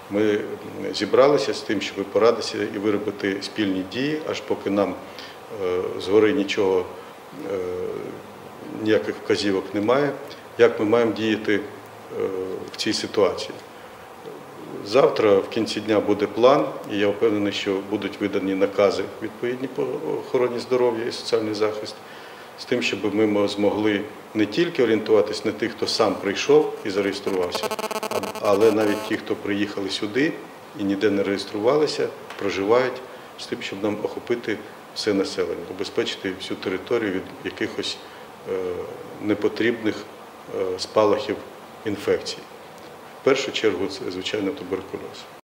ми зібралися з тим, щоб порадитися і виробити спільні дії, аж поки нам згори нічого, ніяких вказівок немає, як ми маємо діяти в цій ситуації. Завтра в кінці дня буде план, і я впевнений, що будуть видані накази відповідні по охороні здоров'я і соціальний захист, з тим, щоб ми змогли не тільки орієнтуватися на тих, хто сам прийшов і зареєструвався, але навіть ті, хто приїхали сюди і ніде не реєструвалися, проживають, з тим, щоб нам охопити все населення, убезпечити всю територію від якихось непотрібних спалахів інфекцій. В першу чергу це, звичайно, туберкульоз.